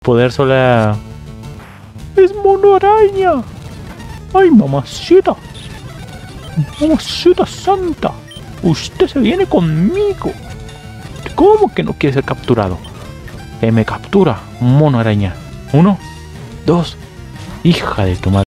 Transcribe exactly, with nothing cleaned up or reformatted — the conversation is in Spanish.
poder sola... ¡Es mono araña! ¡Ay, mamacita! ¡Mamacita santa! ¡Usted se viene conmigo! ¿Cómo que no quiere ser capturado? Que me captura, mono araña. Uno, dos... Hija de tu madre.